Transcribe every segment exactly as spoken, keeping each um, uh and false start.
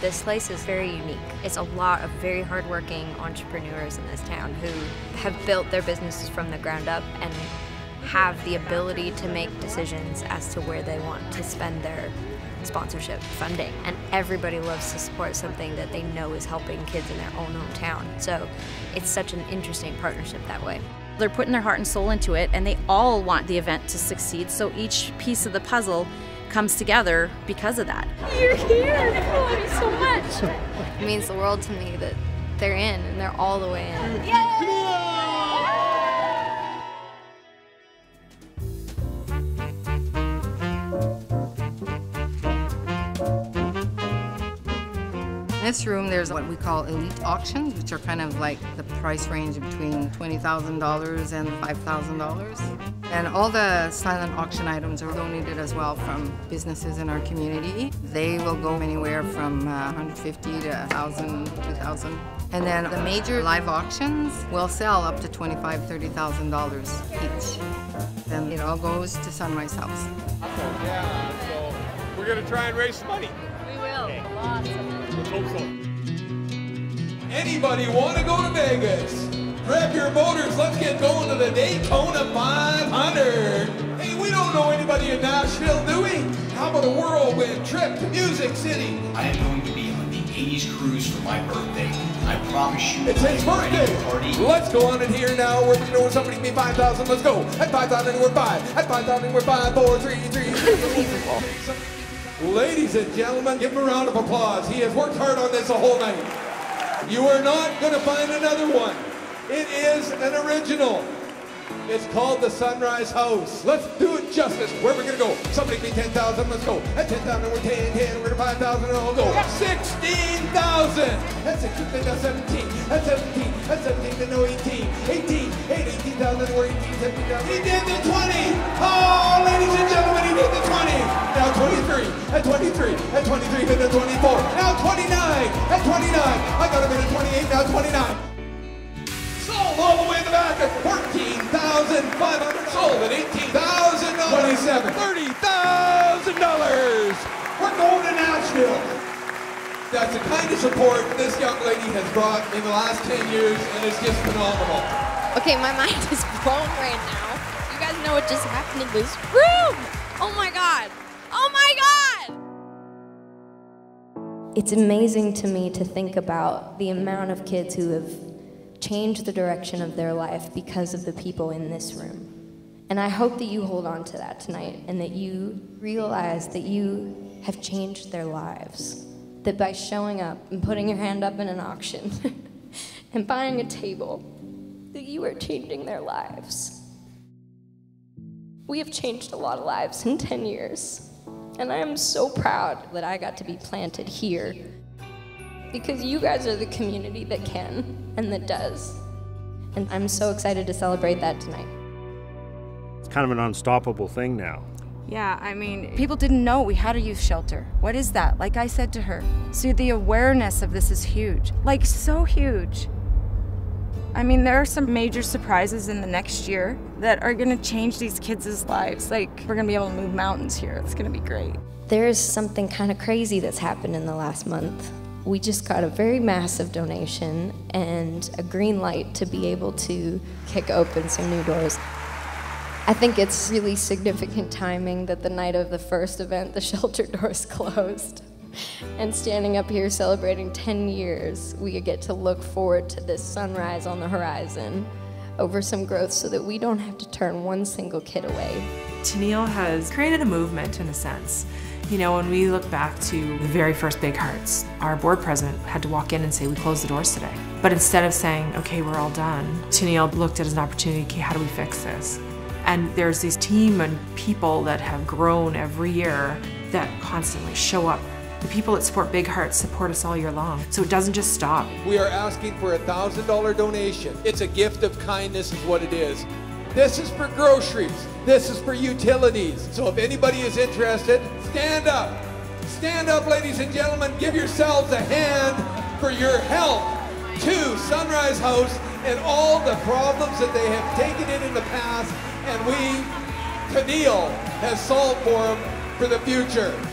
This place is very unique. It's a lot of very hardworking entrepreneurs in this town who have built their businesses from the ground up and have the ability to make decisions as to where they want to spend their sponsorship funding. And everybody loves to support something that they know is helping kids in their own hometown. So it's such an interesting partnership that way. They're putting their heart and soul into it, and they all want the event to succeed, so each piece of the puzzle comes together because of that. You're here! I love you so much! It means the world to me that they're in, and they're all the way in. Yay! In this room, there's what we call elite auctions, which are kind of like the price range between twenty thousand dollars and five thousand dollars. And all the silent auction items are donated as well from businesses in our community. They will go anywhere from uh, one hundred fifty to one thousand, two thousand. And then the major live auctions will sell up to twenty-five thousand, thirty thousand dollars each. Then it all goes to Sunrise House. Yeah, so we're going to try and raise some money. We will. Okay. Lots of money. Let's hope so. Anybody want to go to Vegas? Grab your motors, let's get going to the Daytona five hundred. Hey, we don't know anybody in Nashville, do we? How about a whirlwind trip to Music City? I am going to be on the eighties cruise for my birthday. I promise you. It's his birthday. Party. Let's go on in here now. We're going to somebody give me five thousand. Let's go. At five thousand, we're five. At five thousand, we're five, four, three, three. Ladies and gentlemen, give him a round of applause. He has worked hard on this a whole night. You are not going to find another one. It is an original. It's called the Sunrise House. Let's do it justice. Where are we going to go? Somebody give me ten thousand. Let's go. At ten thousand, we're ten, ten, we're to five thousand, and I'll go. sixteen thousand. That's sixteen, that's seventeen. That's seventeen. That's seventeen, then no eighteen. eighteen. eighteen thousand, we're eighteen, seventeen thousand. He did the twenty. Oh, ladies and gentlemen, he did the twenty. Now twenty-three. At twenty-three. At twenty-three, then the twenty-four. Now twenty-nine. At twenty-nine. I got him in at twenty-eight, now twenty-nine. Sold all the way in the back at fourteen thousand five hundred. Sold at eighteen thousand dollars. twenty-seven. thirty thousand dollars. We're going to Nashville. That's the kind of support this young lady has brought in the last ten years, and it's just phenomenal. Okay, my mind is blown right now. You guys know what just happened in this room. Oh my God. Oh my God. It's amazing to me to think about the amount of kids who have changed the direction of their life because of the people in this room. And I hope that you hold on to that tonight and that you realize that you have changed their lives. That by showing up and putting your hand up in an auction and buying a table, that you are changing their lives. We have changed a lot of lives in ten years. And I am so proud that I got to be planted here because you guys are the community that can and that does. And I'm so excited to celebrate that tonight. It's kind of an unstoppable thing now. Yeah, I mean, people didn't know we had a youth shelter. What is that? Like I said to her. So the awareness of this is huge, like so huge. I mean, there are some major surprises in the next year that are gonna change these kids' lives. Like, we're gonna be able to move mountains here. It's gonna be great. There's something kind of crazy that's happened in the last month. We just got a very massive donation and a green light to be able to kick open some new doors. I think it's really significant timing that the night of the first event, the shelter doors closed. And standing up here celebrating ten years, we get to look forward to this sunrise on the horizon over some growth so that we don't have to turn one single kid away. Tenille has created a movement in a sense. You know, when we look back to the very first Big Hearts, our board president had to walk in and say, we close the doors today. But instead of saying, okay, we're all done, Tenille looked at it as an opportunity, okay, how do we fix this? And there's this team and people that have grown every year that constantly show up. The people that support Big Hearts support us all year long, so it doesn't just stop. We are asking for a one thousand dollar donation. It's a gift of kindness is what it is. This is for groceries. This is for utilities. So if anybody is interested, stand up. Stand up, ladies and gentlemen. Give yourselves a hand for your help to Sunrise House and all the problems that they have taken in in the past, and we, Tenille, has solved for them for the future.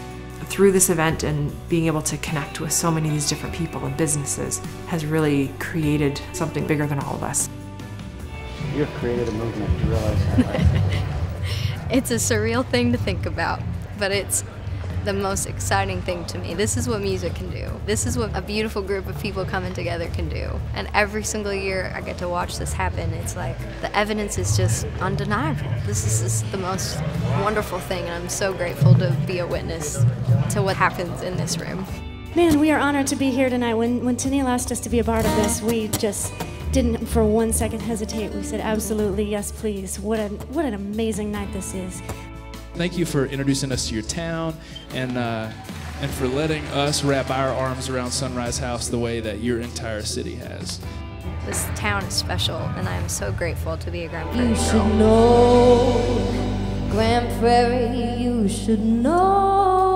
through this event and being able to connect with so many of these different people and businesses has really created something bigger than all of us. You have created a movement, you realize that, right? It's a surreal thing to think about, but it's the most exciting thing to me. This is what music can do. This is what a beautiful group of people coming together can do. And every single year I get to watch this happen. It's like the evidence is just undeniable. This is just the most wonderful thing, and I'm so grateful to be a witness to what happens in this room. Man, we are honored to be here tonight. When, when Tenille asked us to be a part of this, we just didn't for one second hesitate. We said, absolutely, yes, please. What, a, what an amazing night this is. Thank you for introducing us to your town and, uh, and for letting us wrap our arms around Sunrise House the way that your entire city has. This town is special, and I am so grateful to be a Grand Prairie You girl. should know, Grand Prairie, you should know.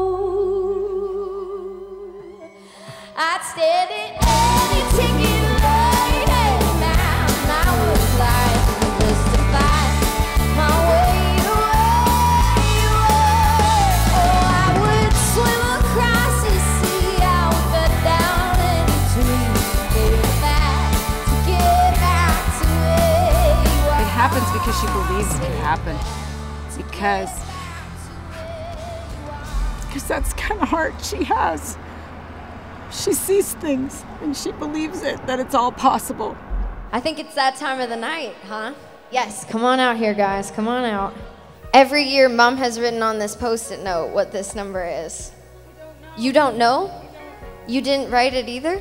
I'd stand it any ticket right now, and I would fly just to find my way away. Oh, I would swim across the sea, I would cut down any tree, get back, get back to where you are. It happens because she believes it can happen. Because, because that's the kind of heart she has. She sees things and she believes it, that it's all possible. I think it's that time of the night, huh? Yes, come on out here, guys, come on out. Every year, Mom has written on this Post-it note what this number is. You don't know? You didn't write it either?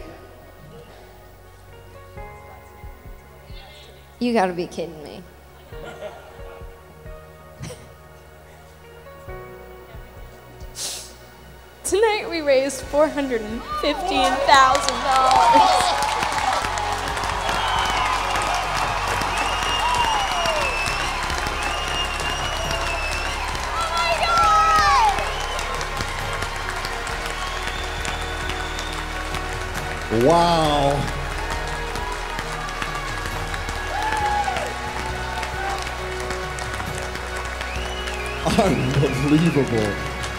You gotta be kidding me. Tonight we raised four hundred fifteen thousand dollars. Wow. Unbelievable.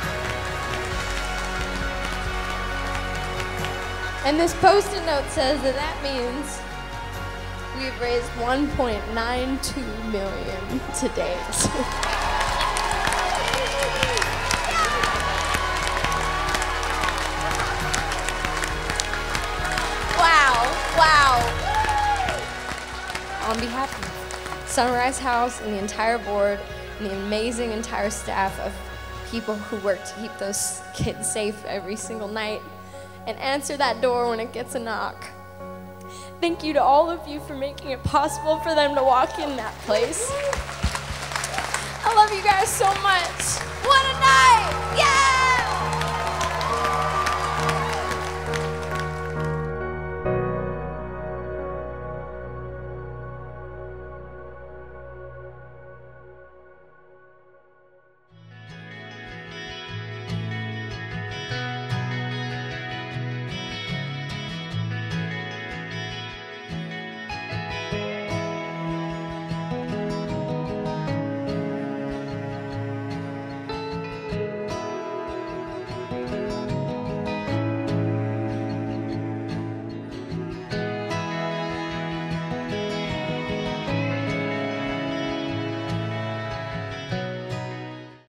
And this Post-it note says that that means we've raised one point nine two million to date. Wow, wow. On behalf of Sunrise House and the entire board and the amazing entire staff of people who work to keep those kids safe every single night and answer that door when it gets a knock. Thank you to all of you for making it possible for them to walk in that place. I love you guys so much. What a night!